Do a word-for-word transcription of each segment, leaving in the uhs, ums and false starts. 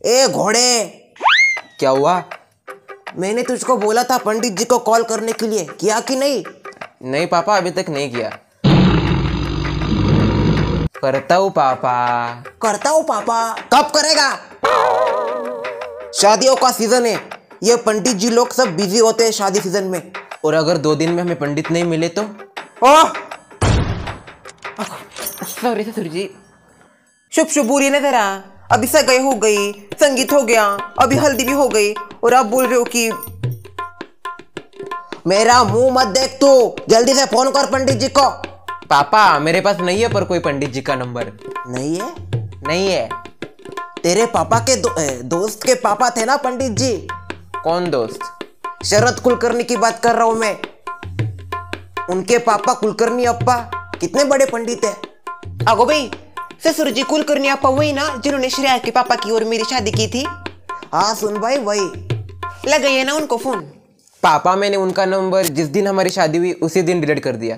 ए घोड़े, क्या हुआ? मैंने तुझको बोला था पंडित जी को कॉल करने के लिए, किया कि नहीं? नहीं पापा, अभी तक नहीं किया। करता हूँ पापा। करता हूँ पापा। कब करेगा? शादियों का सीजन है, ये पंडित जी लोग सब बिजी होते हैं शादी सीजन में। और अगर दो दिन में हमें पंडित नहीं मिले तो? ओह सॉरी ससुर जी। शुभ शुभ बुरी न तेरा, अभी सगाई हो गई, संगीत हो गया, अभी हल्दी भी हो गई, और आप बोल रहे हो कि मेरा मुंह मत देख तू, जल्दी से फोन कर पंडित जी को। पापा मेरे पास नहीं है पर कोई पंडित जी का नंबर। नहीं है? नहीं है। तेरे पापा के दो, ए, दोस्त के पापा थे ना पंडित जी। कौन दोस्त? शरद कुलकर्णी की बात कर रहा हूं मैं। उनके पापा कुलकर्णी अप्पा कितने बड़े पंडित है। आगो भाई, ससुर जी कुलकर्णी अप्पा वही ना जिन्होंने श्रेया के पापा की और मेरी शादी की थी? हाँ सुन भाई, वही। लगाइए ना उनको फोन। पापा मैंने उनका नंबर जिस दिन हमारी शादी हुई उसी दिन डिलीट कर दिया।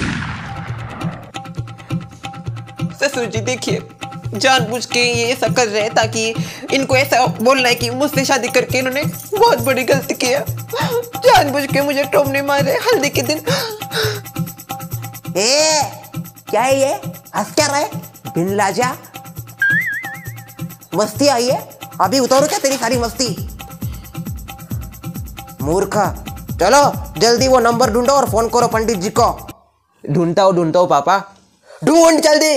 ससुर जी देखिए, जानबूझ के ये सब कर रहे हैं ताकि इनको ऐसा बोलना है कि मुझसे शादी करके इन्होंने बहुत बड़ी गलती की है। जानबूझ के मुझे टोमने मारे हल्दी के दिन। ए, क्या है ये? हंस क्या रहे बिन लाजा? मस्ती आई है? अभी उतारो क्या तेरी सारी मस्ती? मूर्खा, चलो जल्दी वो नंबर ढूंढो और फोन करो पंडित जी को। ढूंढता हूँ ढूंढता हूँ पापा। ढूंढ जल्दी।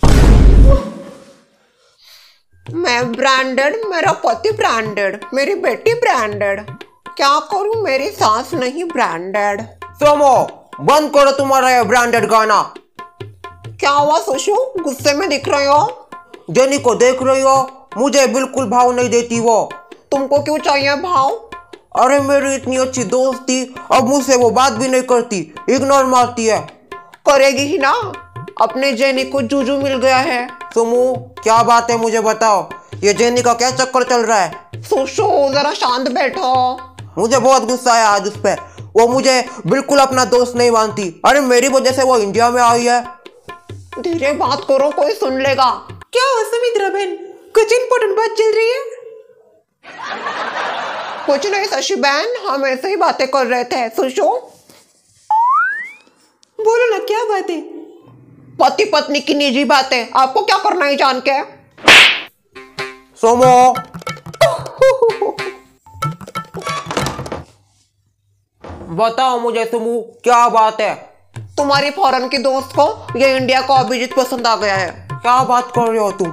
मैं ब्रांडेड, मेरा पति ब्रांडेड, मेरी बेटी ब्रांडेड, क्या करूं मेरी सास नहीं ब्रांडेड। सोमो बंद करो तुम्हारा ये ब्रांडेड गाना। क्या हुआ सुशु, गुस्से में दिख रहे हो? जेनी को देख रही हो? मुझे बिल्कुल भाव नहीं देती वो। तुमको क्यों चाहिए भाव? अरे मेरी इतनी अच्छी दोस्त थी, अब मुझसे वो बात भी नहीं करती, इग्नोर मारती है। करेगी ही ना, अपने जेनी को जूजू मिल गया है। सोमू क्या बात है मुझे बताओ, ये जेनी का क्या चक्कर चल रहा है? सुशु जरा शांत बैठो। मुझे बहुत गुस्सा आया आज उस पे, वो मुझे बिल्कुल अपना दोस्त नहीं मानती। अरे मेरी वजह से वो इंडिया में आई है। धीरे बात करो, कोई सुन लेगा। क्या हो सुमित्रा बहन, कुछ इंपॉर्टेंट बात चल रही है? कुछ नहीं शशि बहन, हम ऐसे ही बातें कर रहे थे। सुशु बोलो ना, क्या बात है? पति पत्नी की निजी बातें, आपको क्या करना है जान के? सोमो बताओ मुझे सोमू, क्या बात है? तुम्हारी फॉरेन की दोस्त को ये इंडिया का अभिजीत पसंद आ गया है। क्या बात कर रहे हो तुम?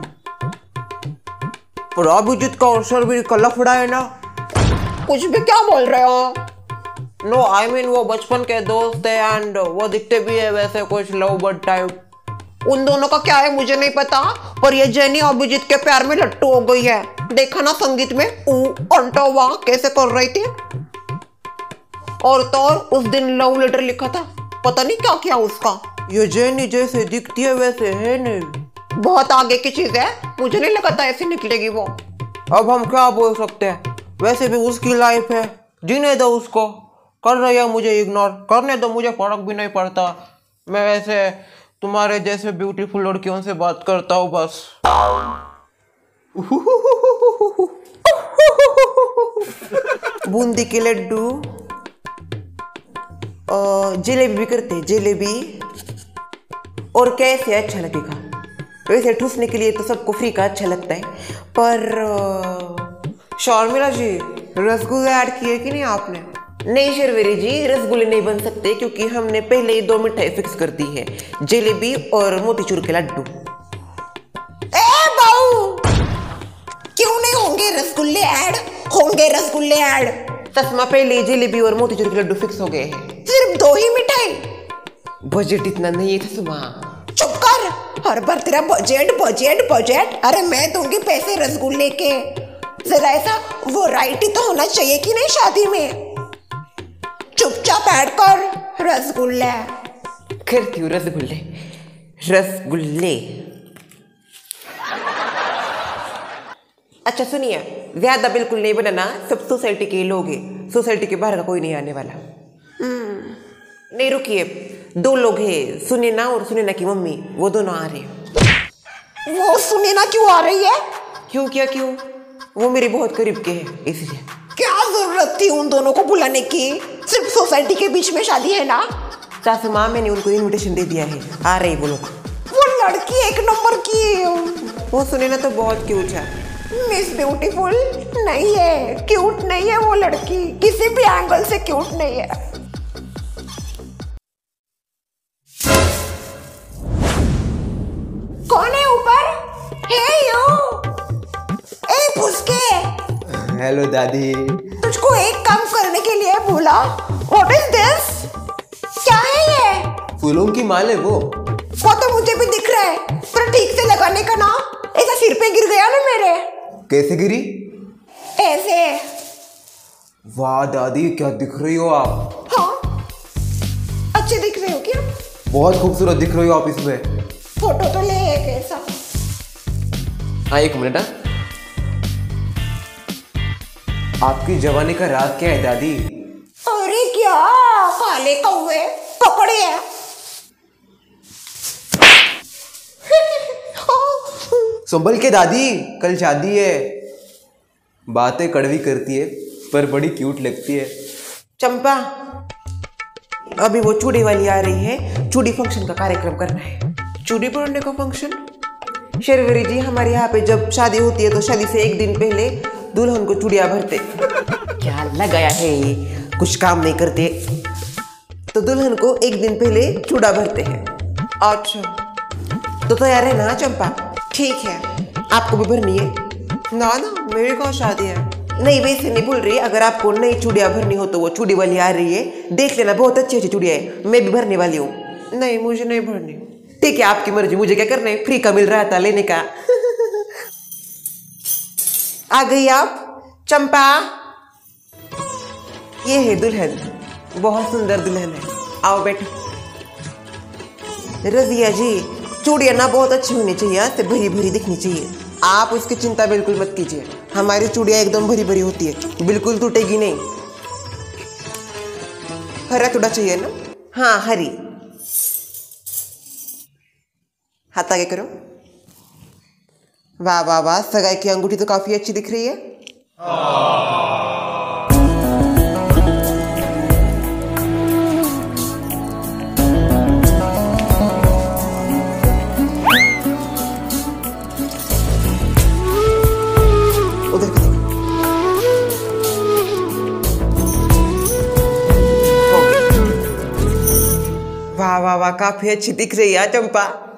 पर अभिजीत का और शर्बीर का लफड़ा है ना? कुछ भी क्या बोल रहे हो? नो आई मीन वो बचपन के दोस्त है एंड वो दिखते भी है वैसे कुछ लव बर्ड टाइप। उन दोनों का क्या है मुझे नहीं पता, पर ये जेनी अभिजीत के प्यार में लट्टू हो गई है। देखा ना संगीत में ऊ अंटा वाह कैसे कर रही थी। और तो और उस दिन लव लेटर लिखा था, पता नहीं क्या किया उसका। ये जेनी जैसे दिखती है वैसे है नहीं। बहुत आगे की चीज है, मुझे नहीं लगा था ऐसी निकलेगी वो। अब हम क्या बोल सकते हैं, वैसे भी उसकी लाइफ है, जीने दो उसको। कर रही है मुझे इग्नोर, करने दो, मुझे फर्क भी नहीं पड़ता। मैं वैसे तुम्हारे जैसे ब्यूटीफुल लड़कियों से बात करता हूँ बस। बूंदी के लड्डू, जलेबी भी करते हैं, जलेबी। और कैसे अच्छा लगेगा? वैसे ठूसने के लिए तो सबको फ्री का अच्छा लगता है, पर शर्मिला जी रसगुल्ले ऐड किए कि नहीं आपने? नहीं शर्वेरी जी, रसगुल्ले नहीं बन सकते क्योंकि हमने पहले ही दो मिठाई फिक्स कर दी है, जलेबी और मोतीचूर के लड्डू। ए बाऊ, क्यों नहीं होंगे रसगुल्ले ऐड? होंगे रसगुल्ले ऐड। तस्मा पहले ही जलेबी और मोतीचूर के लड्डू फिक्स हो गए हैं। सिर्फ दो ही मिठाई? बजट इतना नहीं है तस्मा। चुप कर, हर बार तेरा बजट बजट बजट। अरे मैं दूंगी पैसे रसगुल्ले के, जरा ऐसा वैरायटी तो होना चाहिए कि नहीं शादी में। चुपचाप ऐड कर रसगुल्ले। करती हूँ रसगुल्ले, रसगुल्ले। अच्छा सुनिए, ज्यादा बिल्कुल नहीं बनाना, सब सोसाइटी के लोग हैं, सोसाइटी के बाहर का कोई नहीं आने वाला। नहीं रुकिए, दो लोग हैं, सुनीना और सुनीना की मम्मी, वो दोनों आ रहे हैं। वो सुनीना क्यों आ रही है? क्यों क्या क्यों? वो मेरे बहुत करीब के हैं इसलिए। क्या जरूरत थी उन दोनों को बुलाने की? सिर्फ सोसाइटी के बीच में शादी है ना। सासू माँ मैंने उनको इनविटेशन दे दिया है, आ रही वो लोग। वो लड़की एक नंबर की, वो सुने ना तो बहुत क्यूट है। मिस ब्यूटीफुल नहीं है, क्यूट नहीं है वो लड़की, किसी भी एंगल से क्यूट नहीं है। कौन है ऊपर? हे यू, ए पुस्के, हेलो दादी। तुझको एक काम करने के लिए बोला। What is this? क्या है ये? फूलों की माल है वो। वो तो मुझे भी दिख रहा है, पर ठीक से लगाने का ना, ऐसा सिर पे गिर गया ना मेरे। कैसे गिरी? ऐसे। वाह दादी, क्या दिख रही हो आप। हाँ, अच्छे दिख रहे हो क्या? बहुत खूबसूरत दिख रही हो आप इसमें। फोटो तो ले एक ऐसा। हाँ एक मिनट। हाँ, आपकी जवानी का राज क्या है दादी? अरे क्या काले कौवे पकड़े हैं। संभल के दादी, कल शादी है। बातें कड़वी करती है पर बड़ी क्यूट लगती है। चंपा, अभी वो चूड़ी वाली आ रही है, चूड़ी फंक्शन का कार्यक्रम करना है। चूड़ी पहनने का फंक्शन? शर्वरी जी, हमारे यहाँ पे जब शादी होती है तो शादी से एक दिन पहले दुल्हन को चूड़ियाँ भरते। क्या लगाया है ये, कुछ काम नहीं करते तो दुल्हन को एक दिन पहले चूड़ा भरते हैं। अच्छा, तो तैयार है ना चंपा? ठीक है, आपको भी भरनी है ना? ना मेरी कहाँ शादी है। नहीं वैसे नहीं भूल रही, अगर आपको नई चूड़ियाँ भरनी हो तो वो चूड़ी वाली आ रही है, देख लेना, बहुत अच्छी अच्छी चूड़ियाँ है, मैं भी भरने वाली हूँ। नहीं मुझे नहीं भरनी। ठीक है, आपकी मर्जी, मुझे क्या करना है, फ्री का मिल रहा था लेने का। आ गई आप चंपा? ये है दुल्हन, बहुत सुंदर दुल्हन है, आओ बैठो। रजिया जी, चूड़ियाँ ना बहुत अच्छी होनी चाहिए, से भरी भरी दिखनी चाहिए। आप उसकी चिंता बिल्कुल मत कीजिए, हमारी चूड़ियाँ एकदम भरी भरी होती है, बिल्कुल टूटेगी नहीं। हरा चूड़ा चाहिए ना? हाँ हरी। हाथ आगे करो। वाह वाह वाह, सगाई की अंगूठी तो काफी अच्छी दिख रही है। उधर का देखो। हो गई। वाह वाह वाह, काफी अच्छी दिख रही है चंपा।